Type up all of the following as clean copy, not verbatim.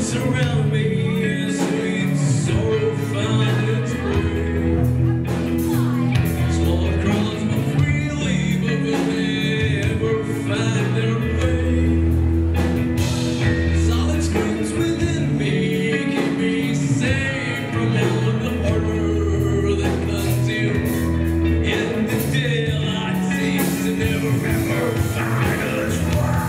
Surround me, sweet sorrow found its way. Small crowds move freely, but will they ever find their way? Solid screams within me keep me safe from all the horror that consumes. In the daylight seems to never ever find us right.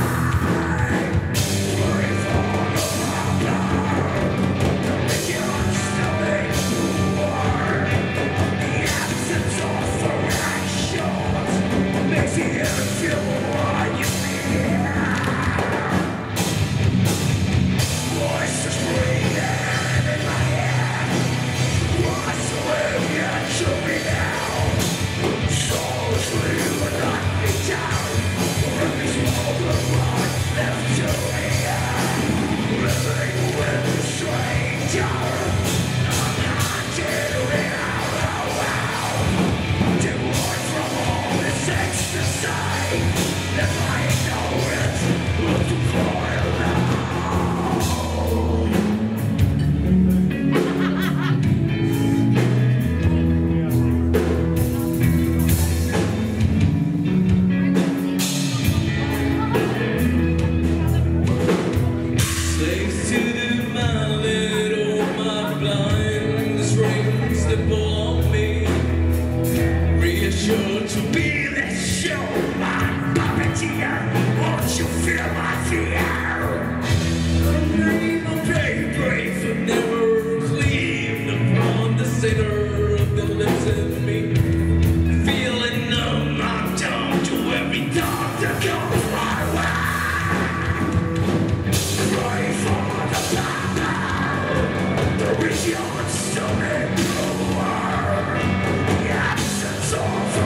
To be the show, my puppeteer, won't you feel my fear? The name of daybreak will never cleave upon the center of the lips in me. Feeling numb, I'm dumb to every dog that goes my way. Pray for the power, the vision stunning power, the absence of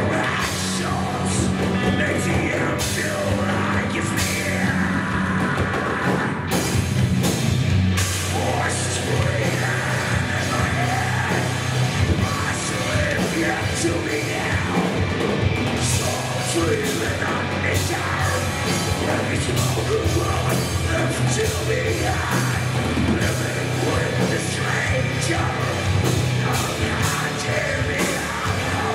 makes you feel like it's near. Voices breathing in my head. My sleep yet to be now. Souls breathing on me down. Every smoke of blood left to be had. Living with the stranger. Oh God, hear me out.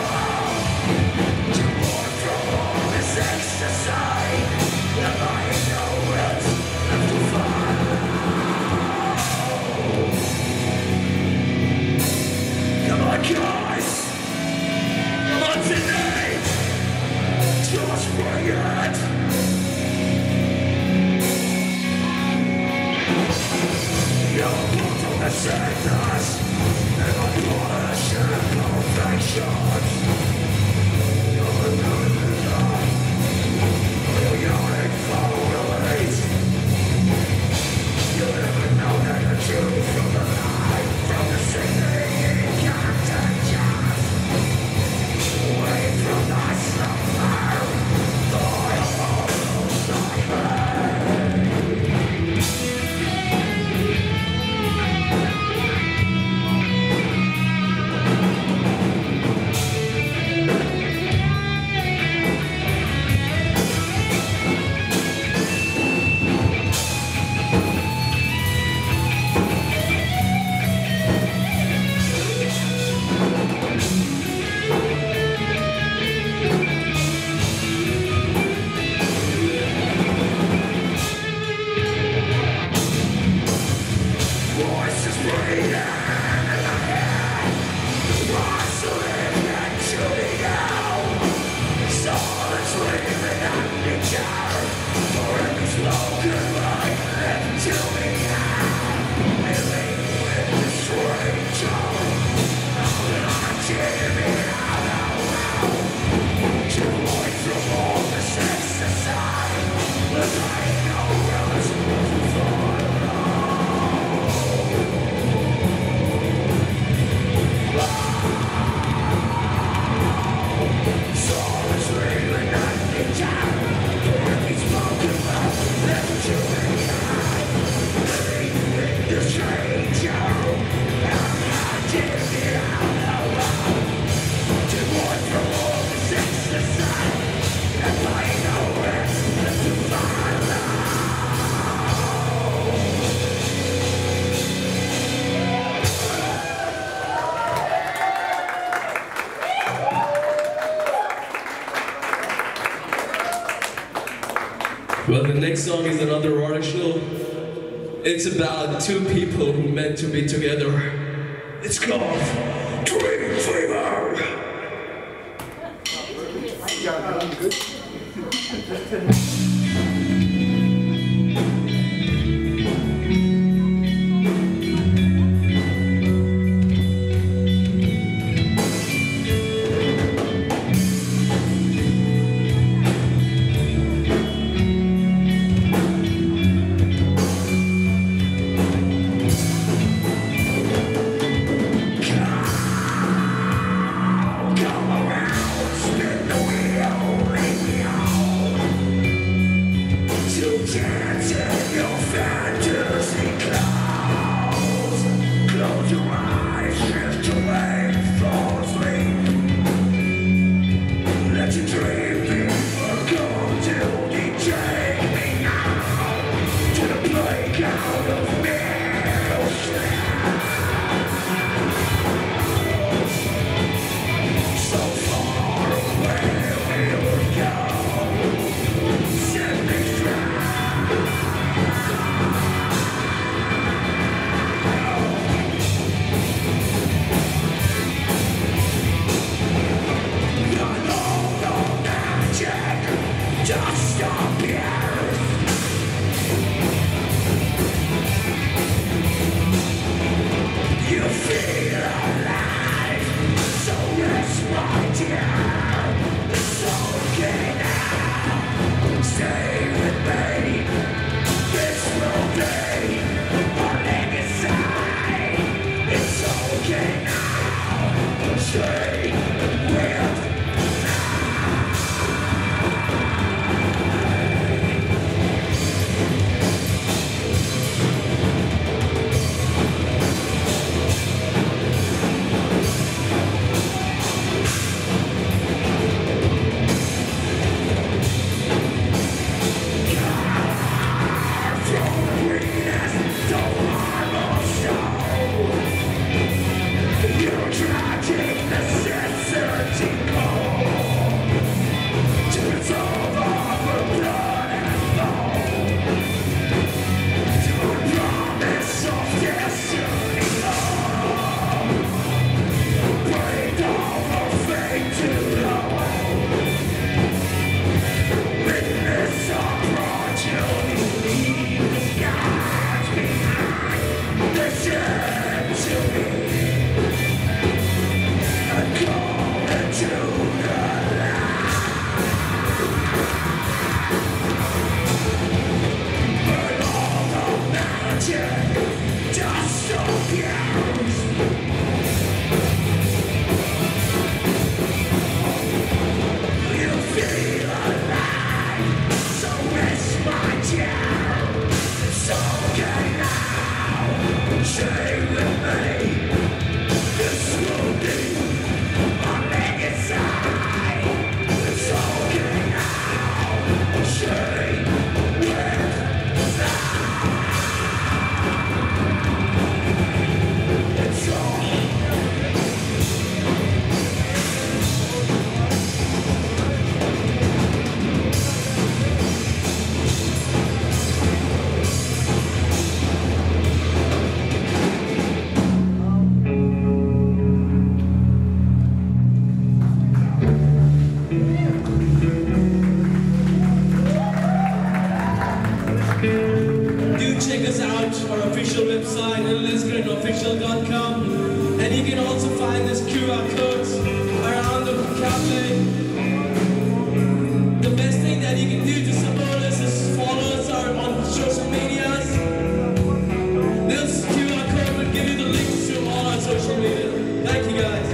Exercise, and I know it's left to find. Come on, guys, come on tonight, just bring it. You're put on the sadness, and I polish and perfections. You're not you'll never know that the truth from the lie, from the singing contagion. Away from the slumber, and I know it's to find out. Well, the next song is another original. It's about two people who meant to be together. It's called Dream Fever. Yeah, good. And you can also find this QR codes around the cafe. The best thing that you can do to support us is follow us on social medias. This QR code will give you the links to all our social media. Thank you guys.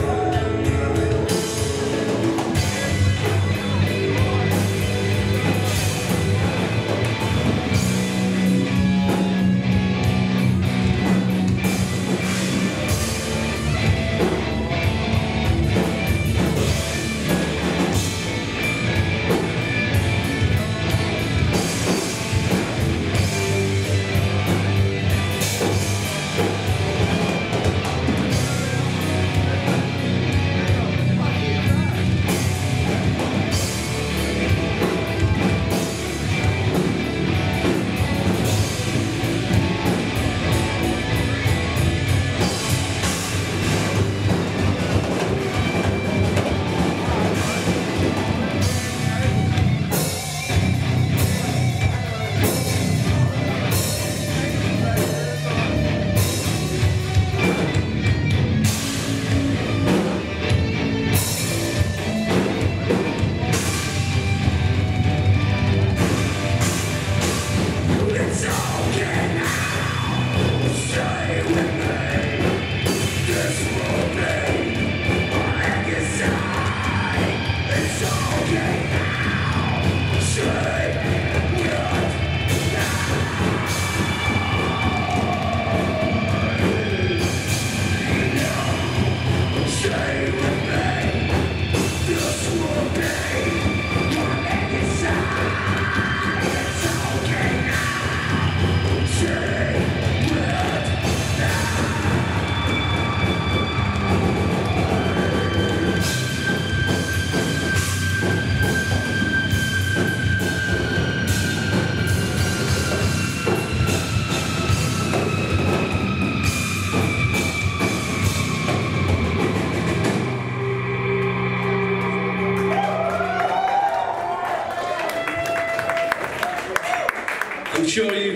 I'm sure you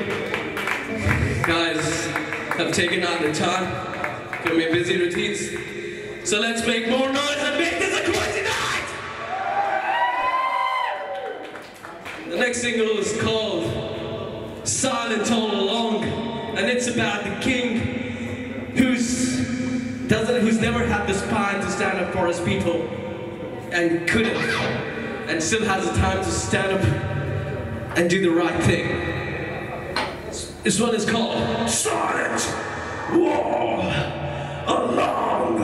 guys have taken out the time from your busy routines. So let's make more noise and make this a crazy night! The next single is called Silent All Along, and it's about the king who's never had the spine to stand up for his people and couldn't, and still has the time to stand up and do the right thing. This one is called Silent All Along.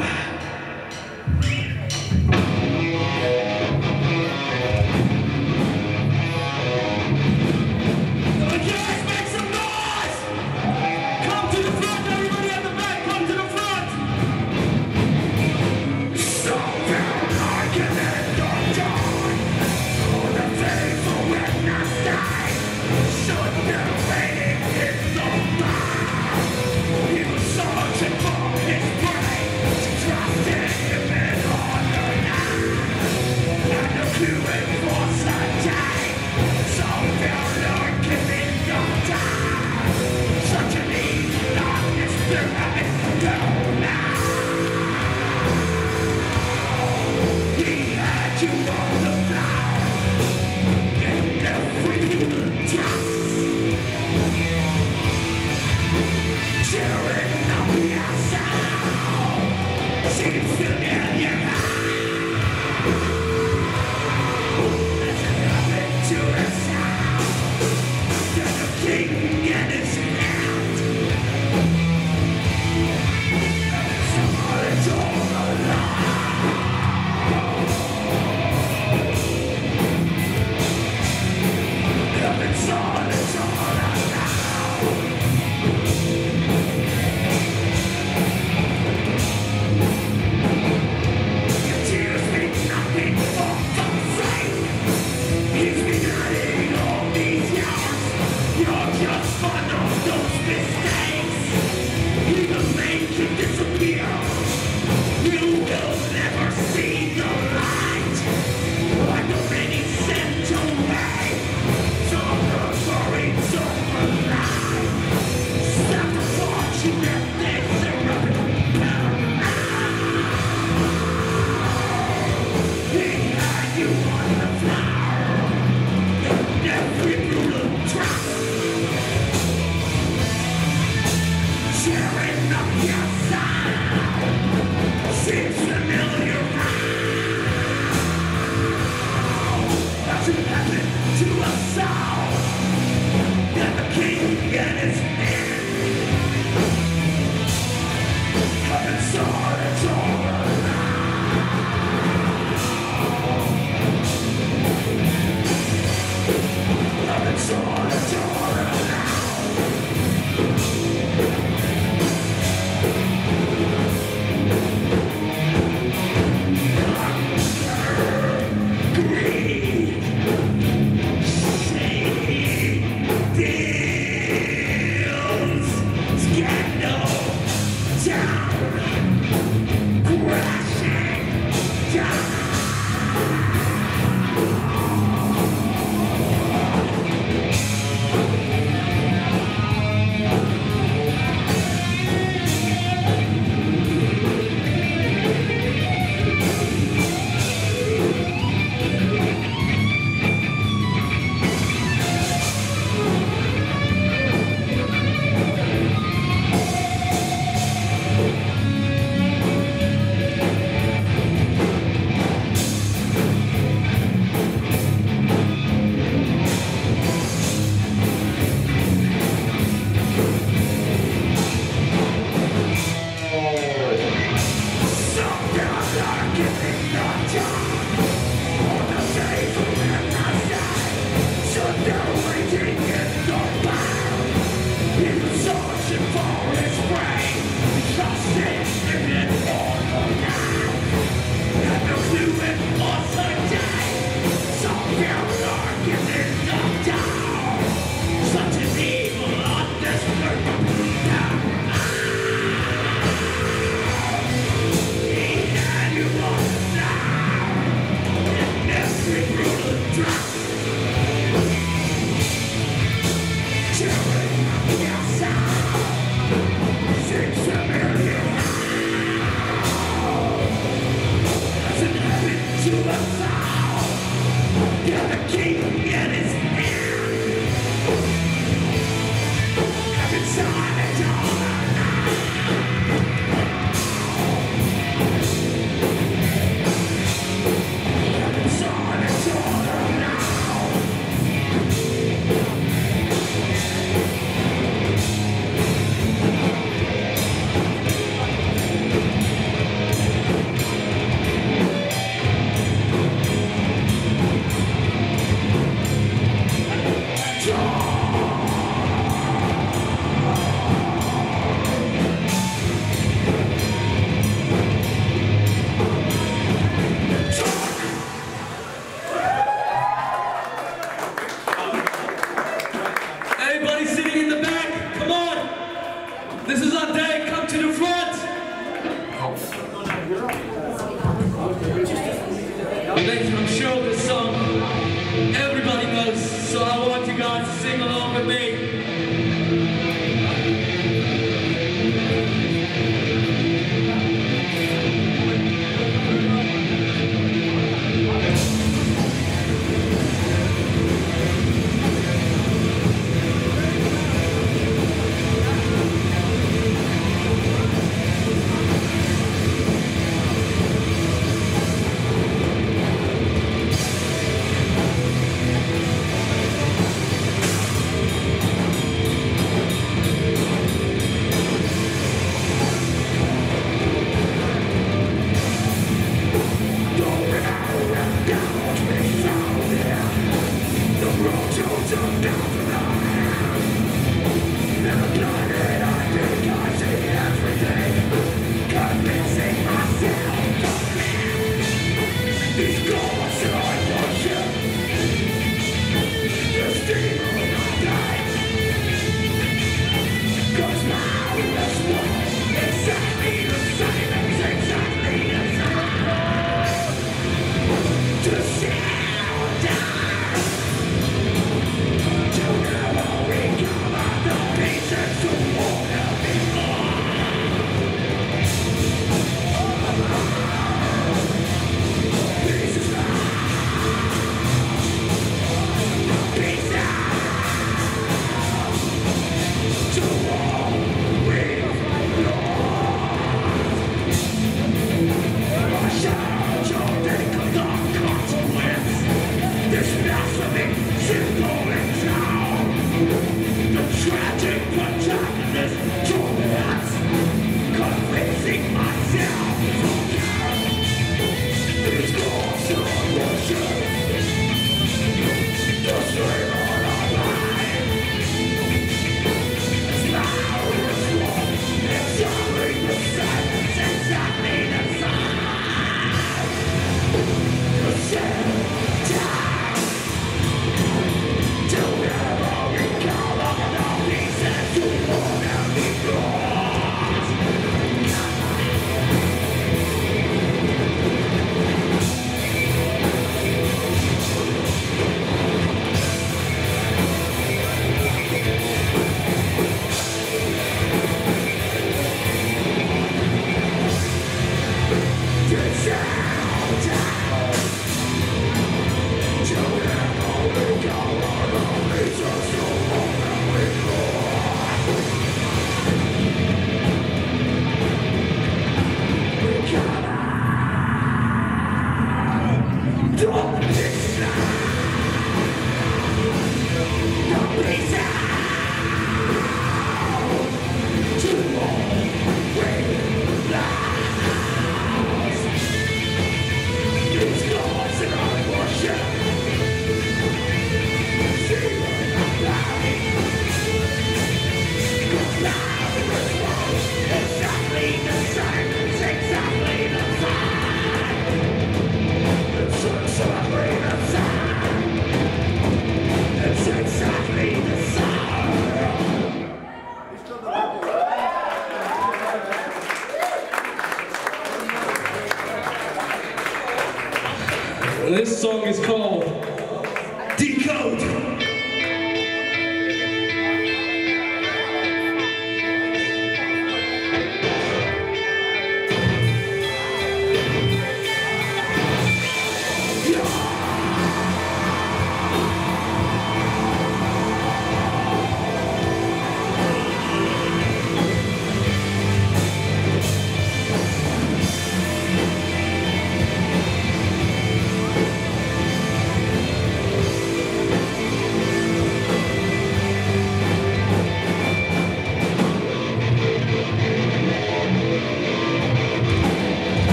To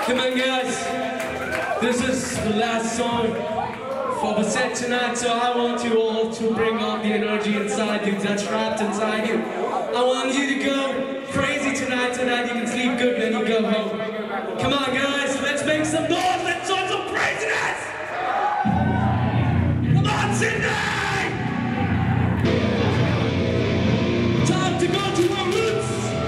Come on, guys. This is the last song for the set tonight, so I want you all to bring out the energy inside you that's trapped inside you. I want you to go crazy tonight. Tonight you can sleep good when you go home. Come on, guys. Let's make some noise. Let's show some craziness. Come on, Sydney. Time to go to our roots.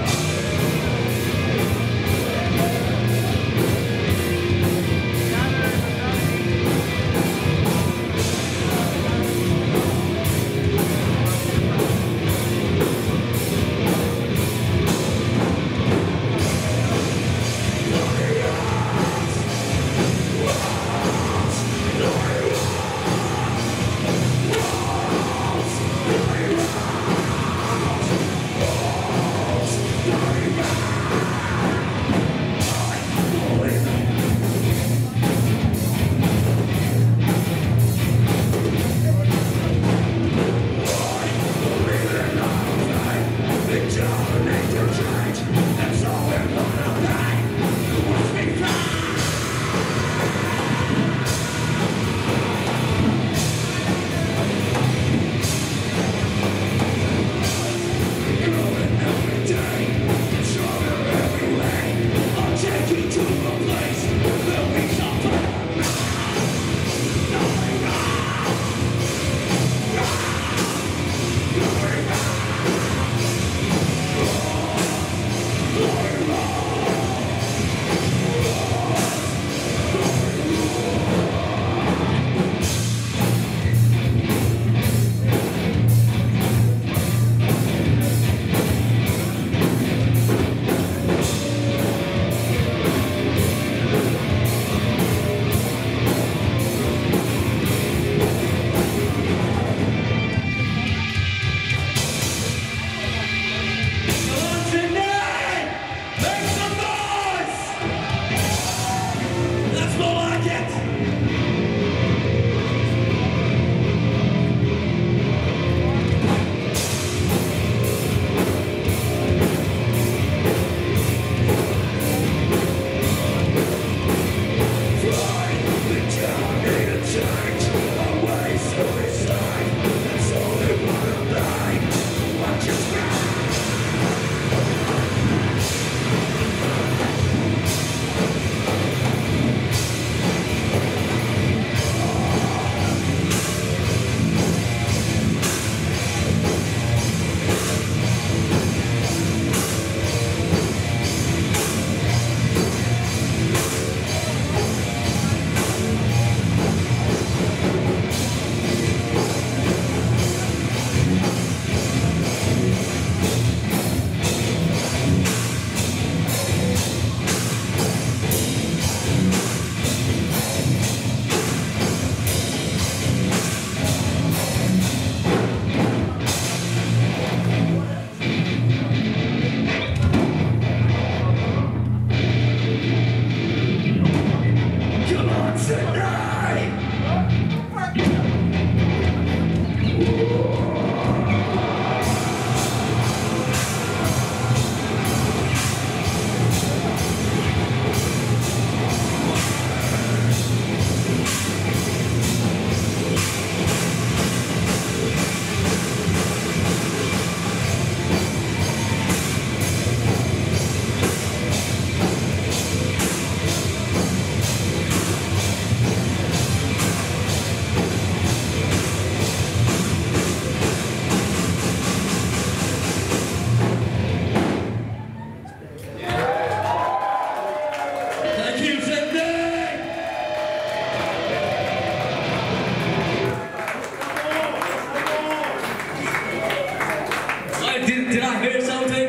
Did I hear something?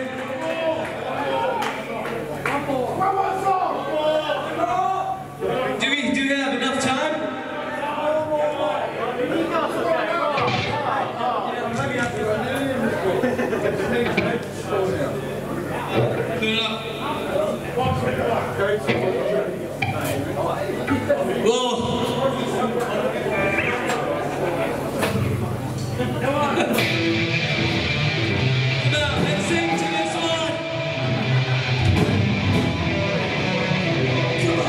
Do we have enough time? Let's sing to this one. Come on.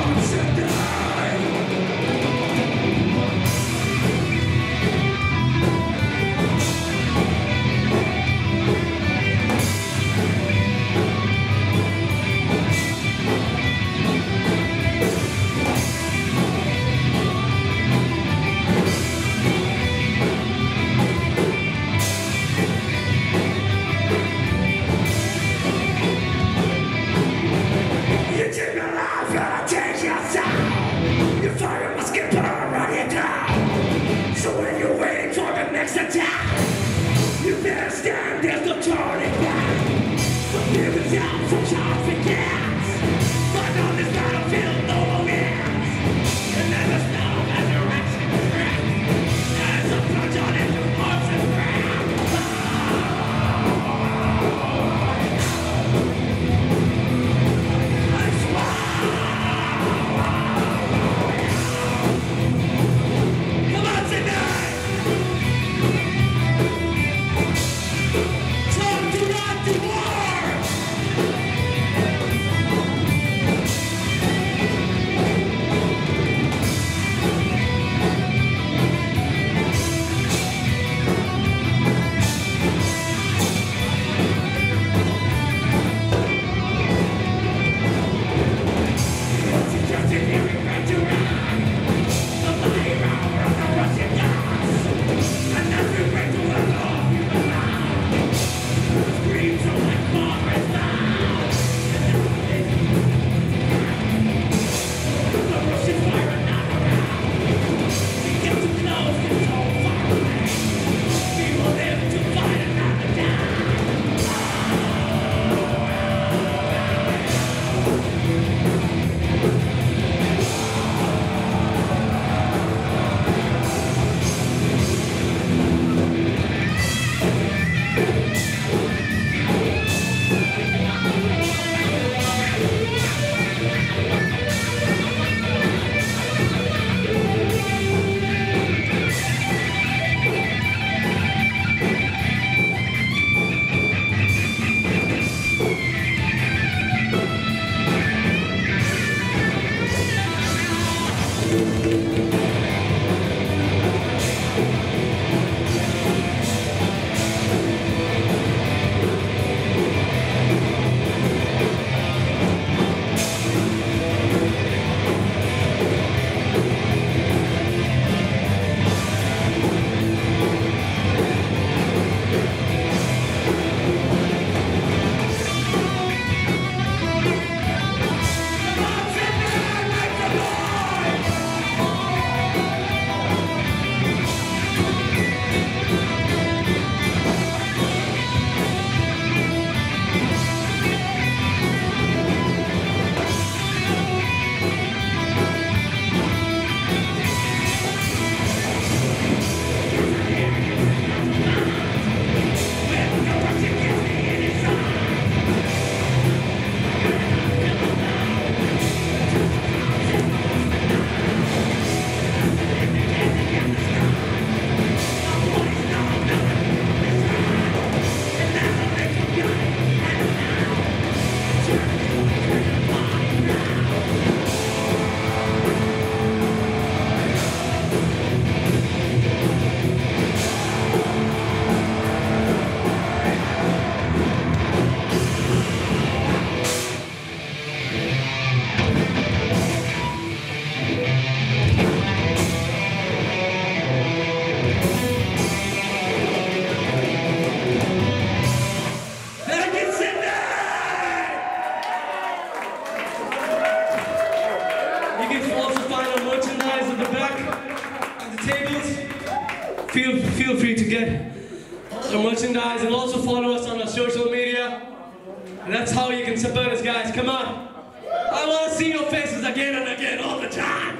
Feel free to get our merchandise and also follow us on our social media. And that's how you can support us, guys. Come on. I want to see your faces again and again all the time.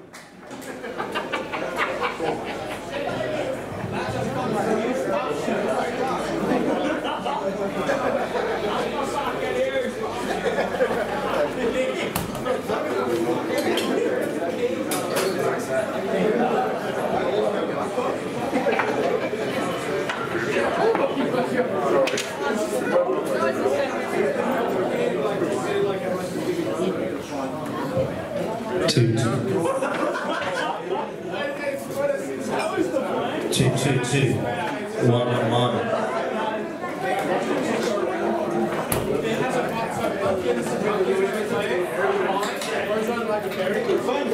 Two. 1 on 1.